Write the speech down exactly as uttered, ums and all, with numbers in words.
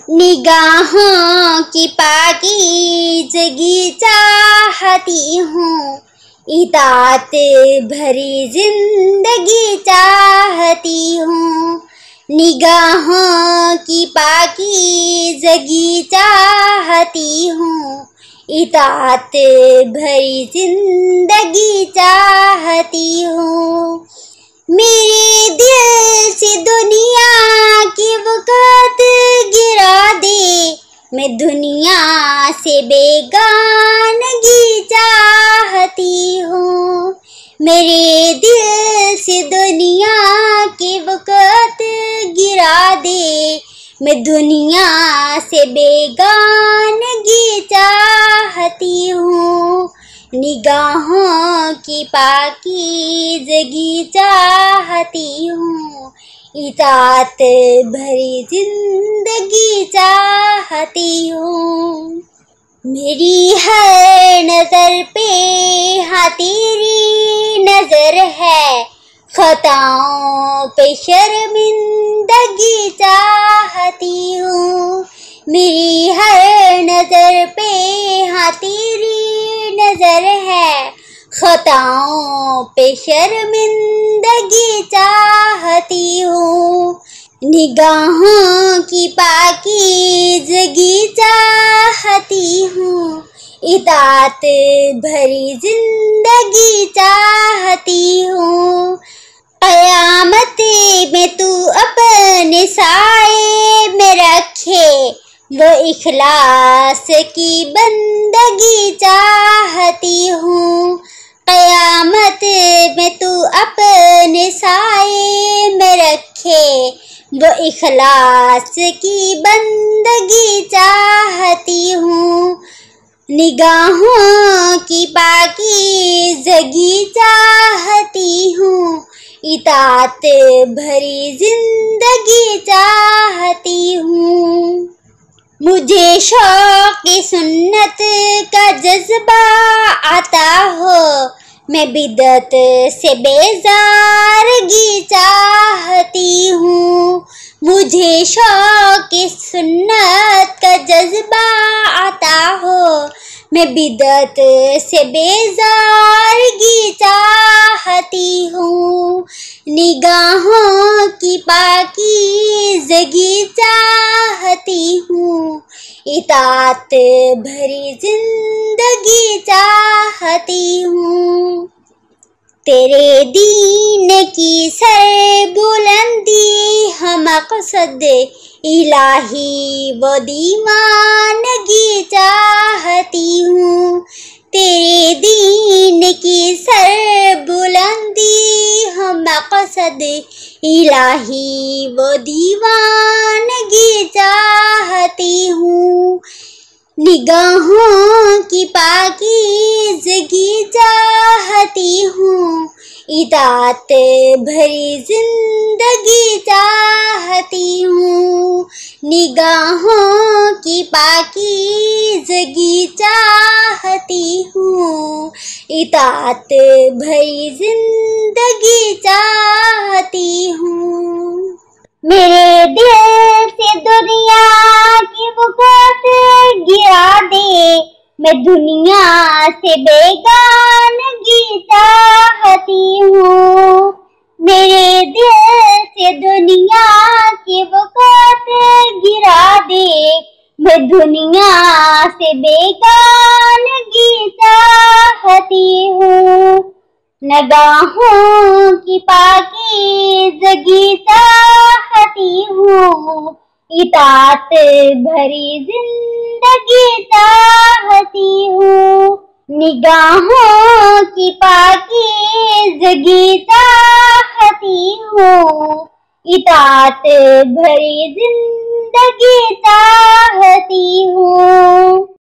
निगाहों की पाकीज़गी चाहती हूँ, इताअत भरी जिंदगी चाहती हूँ। निगाहों की पाकीज़गी चाहती हूँ, इताअत भरी जिंदगी चाहती हूँ। मेरे दिल से दुनिया की वक़्त गिरा दे, मैं दुनिया से बेगानगी चाहती हूँ। मेरे दिल से दुनिया की वक़्त गिरा दे, मैं दुनिया से बेगानगी चाहती हूँ। निगाहों की पाकीज़गी चाहती हूँ, इताअत भरी जिंदगी चाहती हूँ। मेरी हर नज़र पे हाँ तेरी नज़र है, खताओं पे शर्मिंदगी चाहती हूँ। मेरी हर नज़र पे हाँ तेरी नज़र है, खताओं पे शर्मिंदगी चाहती हूँ। निगाहों की पाकीज़गी चाहती हूँ, इताअत भरी जिंदगी चाहती हूँ। क़यामत में तू अपने साए में रखे, वो इखलास की बंदगी चाहती हूँ। क़यामत में तू अपने साए में रखे, वो इखलास की बंदगी चाहती हूँ। निगाहों की पाकीज़गी चाहती हूँ, इताअत भरी जिंदगी चाहती हूँ। मुझे शौक़ सुन्नत का जज्बा आता हो, मैं बिदअत से बेज़ारगी चाहती हूँ। मुझे शौक़ सुन्नत का जज्बा आता हो, मैं बिदअत से बेज़ारगी चाहती हूँ। निगाहों की पाकीज़गी चाहती हूँ, इताअत भरी जिंदगी चाहती हूँ। तेरे दीन की सरबुलंदी हम मक़सद इलाही वो दीवानगी चाहती हूँ। तेरे दीन की सरबुलंदी हम मक़सद इलाही वो दीवानगी चाहती हूँ। निगाहों की पाकीज़गी चाहती हूँ, इताअत भरी जिंदगी चाहती हूँ। निगाहों की पाकीज़गी चाहती हूँ, इताअत भरी जिंदगी चाहती हूँ। मेरे दिल से दुनिया की वक़्त गिरा दे, मैं दुनिया से बेगानगी चाहती हूँ। मेरे दिल से दुनिया की वक़्त गिरा दे, मैं दुनिया से बेगानगी चाहती हूँ। निगाहों की पाकीज़गी चाहती हूँ, इताअत भरी जिंदगी चाहती हूँ। निगाहों की पाकीज़गी चाहती हूँ, इताअत भरी जिंदगी चाहती हूँ।